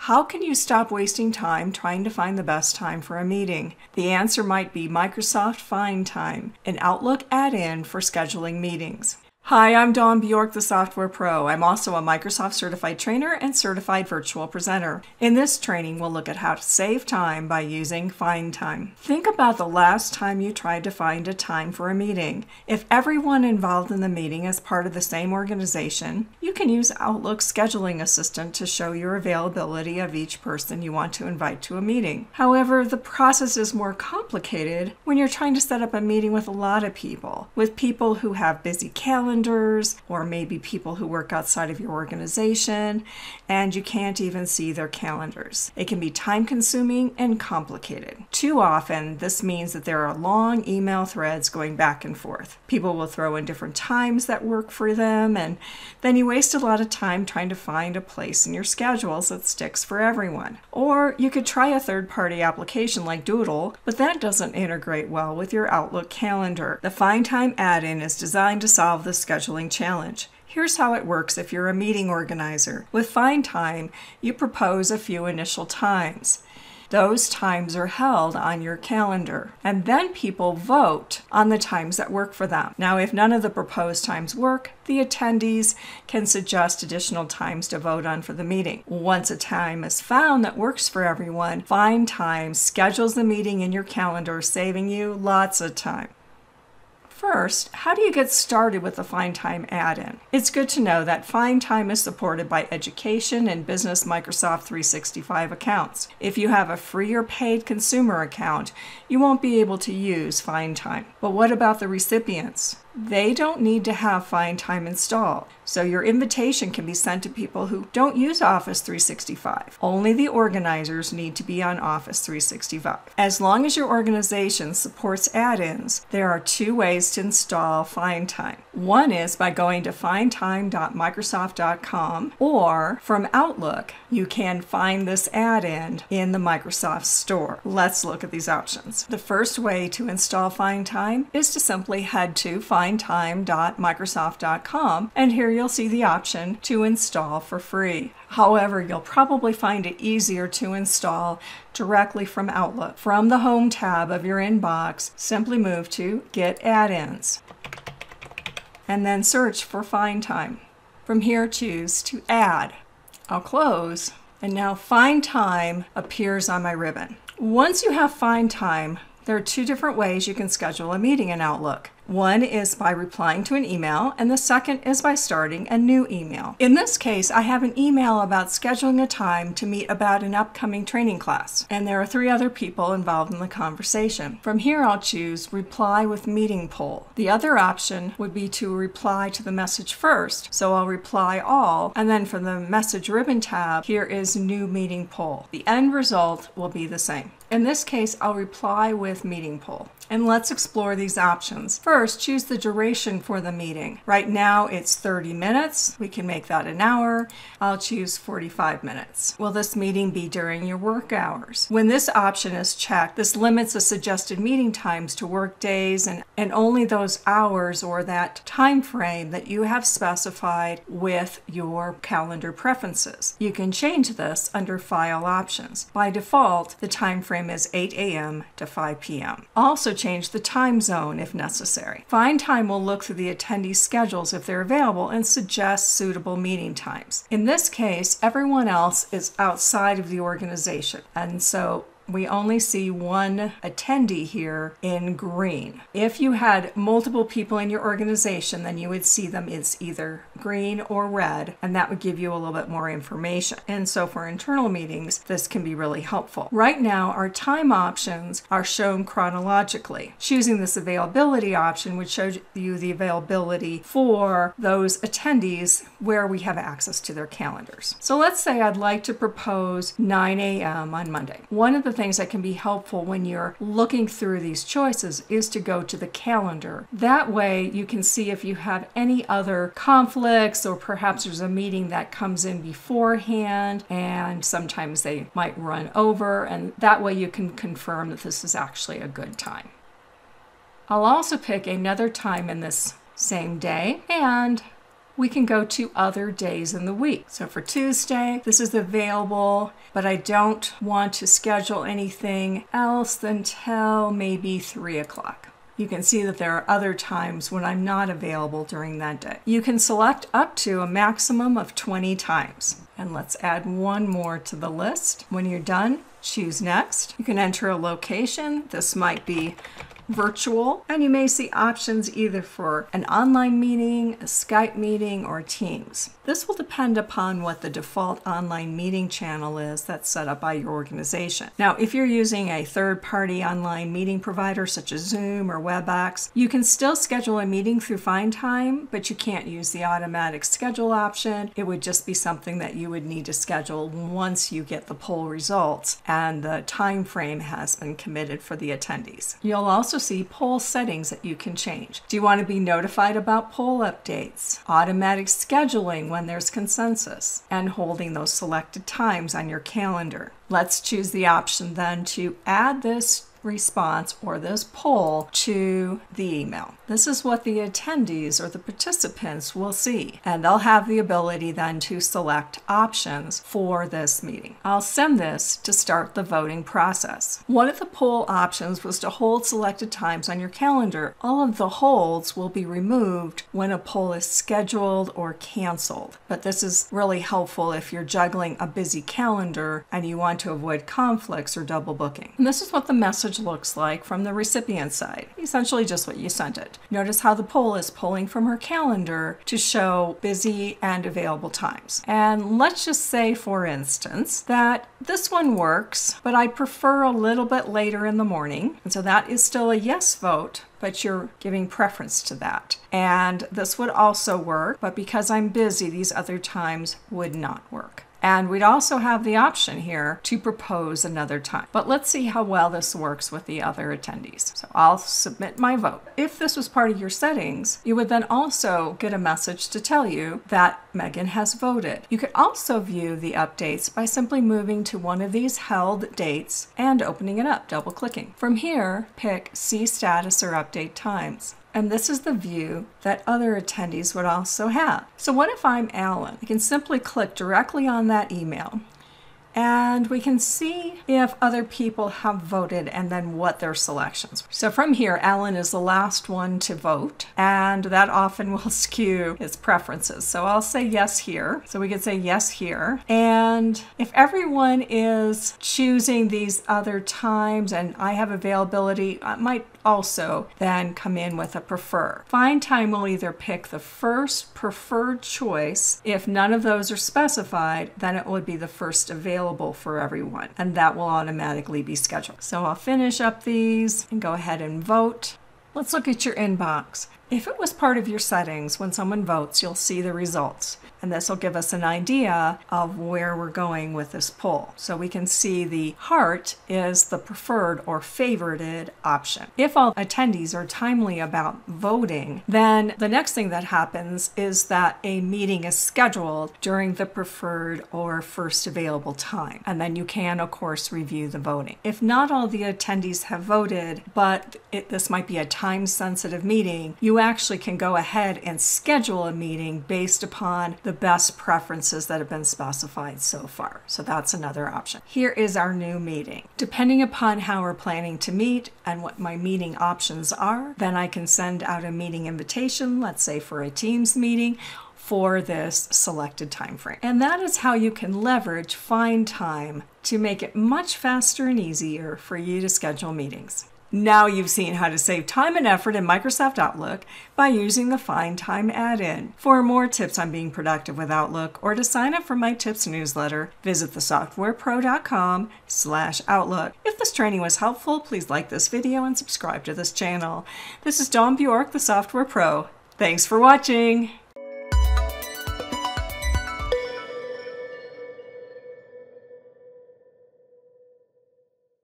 How can you stop wasting time trying to find the best time for a meeting? The answer might be Microsoft FindTime, an Outlook add-in for scheduling meetings. Hi, I'm Dawn Bjork, the Software Pro. I'm also a Microsoft Certified Trainer and Certified Virtual Presenter. In this training, we'll look at how to save time by using FindTime. Think about the last time you tried to find a time for a meeting. If everyone involved in the meeting is part of the same organization, you can use Outlook's Scheduling Assistant to show your availability of each person you want to invite to a meeting. However, the process is more complicated when you're trying to set up a meeting with a lot of people, with people who have busy calendars, or maybe people who work outside of your organization, and you can't even see their calendars. It can be time-consuming and complicated. Too often, this means that there are long email threads going back and forth. People will throw in different times that work for them, and then you waste a lot of time trying to find a place in your schedules that sticks for everyone. Or you could try a third-party application like Doodle, but that doesn't integrate well with your Outlook calendar. The FindTime add-in is designed to solve this scheduling challenge. Here's how it works if you're a meeting organizer. With FindTime, you propose a few initial times. Those times are held on your calendar, and then people vote on the times that work for them. Now, if none of the proposed times work, the attendees can suggest additional times to vote on for the meeting. Once a time is found that works for everyone, FindTime schedules the meeting in your calendar, saving you lots of time. First, how do you get started with the FindTime add-in? It's good to know that FindTime is supported by education and business Microsoft 365 accounts. If you have a free or paid consumer account, you won't be able to use FindTime. But what about the recipients? They don't need to have FindTime installed, so your invitation can be sent to people who don't use Office 365. Only the organizers need to be on Office 365. As long as your organization supports add-ins, there are two ways to install FindTime. One is by going to findtime.microsoft.com, or from Outlook, you can find this add-in in the Microsoft Store. Let's look at these options. The first way to install FindTime is to simply head to findtime.microsoft.com, and here you'll see the option to install for free. However, you'll probably find it easier to install directly from Outlook. From the Home tab of your inbox, simply move to Get Add-ins, and then search for FindTime. From here, choose to Add. I'll close, and now FindTime appears on my ribbon. Once you have FindTime, there are two different ways you can schedule a meeting in Outlook. One is by replying to an email, and the second is by starting a new email. In this case, I have an email about scheduling a time to meet about an upcoming training class, and there are 3 other people involved in the conversation. From here, I'll choose Reply with Meeting Poll. The other option would be to reply to the message first, so I'll reply all, and then from the Message ribbon tab, here is New Meeting Poll. The end result will be the same. In this case, I'll reply with Meeting Poll. And let's explore these options. First, choose the duration for the meeting. Right now, it's 30 minutes. We can make that an hour. I'll choose 45 minutes. Will this meeting be during your work hours? When this option is checked, this limits the suggested meeting times to work days and only those hours or that time frame that you have specified with your calendar preferences. You can change this under File Options. By default, the time frame is 8 a.m. to 5 p.m. Also, change the time zone if necessary. FindTime will look through the attendee schedules if they're available and suggest suitable meeting times. In this case, everyone else is outside of the organization, and so we only see one attendee here in green. If you had multiple people in your organization, then you would see them as either green or red, and that would give you a little bit more information. And so for internal meetings, this can be really helpful. Right now, our time options are shown chronologically. Choosing this availability option would show you the availability for those attendees where we have access to their calendars. So let's say I'd like to propose 9 a.m. on Monday. One of the things that can be helpful when you're looking through these choices is to go to the calendar. That way you can see if you have any other conflicts, or perhaps there's a meeting that comes in beforehand and sometimes they might run over, and that way you can confirm that this is actually a good time. I'll also pick another time in this same day, and we can go to other days in the week. So for Tuesday, this is available, but I don't want to schedule anything else until maybe 3 o'clock. You can see that there are other times when I'm not available during that day. You can select up to a maximum of 20 times. And let's add one more to the list. When you're done, choose next. You can enter a location. This might be virtual, and you may see options either for an online meeting, a Skype meeting, or Teams. This will depend upon what the default online meeting channel is that's set up by your organization. Now, if you're using a third-party online meeting provider such as Zoom or WebEx, you can still schedule a meeting through FindTime, but you can't use the automatic schedule option. It would just be something that you would need to schedule once you get the poll results and the time frame has been committed for the attendees. You'll also see poll settings that you can change. Do you want to be notified about poll updates, automatic scheduling when there's consensus, and holding those selected times on your calendar? Let's choose the option then to add this response or this poll to the email. This is what the attendees or the participants will see, and they'll have the ability then to select options for this meeting. I'll send this to start the voting process. One of the poll options was to hold selected times on your calendar. All of the holds will be removed when a poll is scheduled or canceled, but this is really helpful if you're juggling a busy calendar and you want to avoid conflicts or double booking. And this is what the message looks like from the recipient side, essentially just what you sent it. Notice how the poll is pulling from her calendar to show busy and available times. And let's just say, for instance, that this one works, but I prefer a little bit later in the morning. And so that is still a yes vote, but you're giving preference to that. And this would also work, but because I'm busy, these other times would not work. And we'd also have the option here to propose another time. But let's see how well this works with the other attendees. So I'll submit my vote. If this was part of your settings, you would then also get a message to tell you that Megan has voted. You could also view the updates by simply moving to one of these held dates and opening it up, double-clicking. From here, pick See Status or Update Times. And this is the view that other attendees would also have. So what if I'm Alan? I can simply click directly on that email, and we can see if other people have voted and then what their selections. So from here, Alan is the last one to vote, and that often will skew his preferences. So I'll say yes here. So we could say yes here. And if everyone is choosing these other times and I have availability, I might also then come in with a prefer. FindTime will either pick the first preferred choice. If none of those are specified, then it would be the first available for everyone, and that will automatically be scheduled. So I'll finish up these and go ahead and vote. Let's look at your inbox. If it was part of your settings, when someone votes, you'll see the results. And this will give us an idea of where we're going with this poll. So we can see the heart is the preferred or favorited option. If all attendees are timely about voting, then the next thing that happens is that a meeting is scheduled during the preferred or first available time. And then you can, of course, review the voting. If not all the attendees have voted, but this might be a time-sensitive meeting, you actually can go ahead and schedule a meeting based upon the best preferences that have been specified so far. So that's another option. Here is our new meeting. Depending upon how we're planning to meet and what my meeting options are, then I can send out a meeting invitation, let's say for a Teams meeting, for this selected time frame. And that is how you can leverage FindTime to make it much faster and easier for you to schedule meetings. Now you've seen how to save time and effort in Microsoft Outlook by using the FindTime add-in. For more tips on being productive with Outlook or to sign up for my tips newsletter, visit thesoftwarepro.com/Outlook. If this training was helpful, please like this video and subscribe to this channel. This is Bjork, the Software Pro. Thanks for watching.